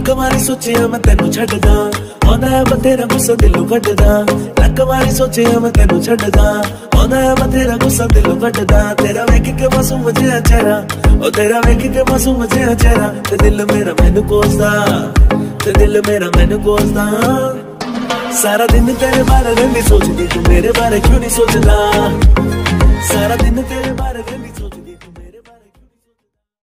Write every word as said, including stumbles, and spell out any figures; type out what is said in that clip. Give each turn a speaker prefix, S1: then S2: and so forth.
S1: ਲੱਕ ਵਾਰੀ ਸੋਚਿਆ ਮੈਂ ਤੈਨੂੰ ਛੱਡਦਾ, ਆਉਂਦਾ ਹੈ ਬਥੇਰਾ ਗੁੱਸਾ ਦਿਲੋਂ ਕੱਢਦਾ। ਲੱਕ ਵਾਰੀ ਸੋਚਿਆ ਮੈਂ ਤੈਨੂੰ ਛੱਡਦਾ, ਆਉਂਦਾ ਹੈ ਬਥੇਰਾ ਗੁੱਸਾ ਦਿਲੋਂ ਕੱਢਦਾ। ਤੇਰਾ ਵੇਖ ਕੇ ਮਾਸੂਮ ਜਿਹਾ ਚਿਹਰਾ, ਉਹ ਤੇਰਾ ਵੇਖ ਕੇ ਮਾਸੂਮ ਜਿਹਾ ਚਿਹਰਾ, ਤੇ ਦਿਲ ਮੇਰਾ ਮੈਨੂੰ ਕੋਸਦਾ, ਤੇ ਦਿਲ ਮੇਰਾ ਮੈਨੂੰ ਕੋਸਦਾ। सारा दिन तेरे बारे में नहीं सोचती, तू मेरे बारे क्यों नहीं सोचता? सारा दिन तेरे बारे में नहीं सोचती।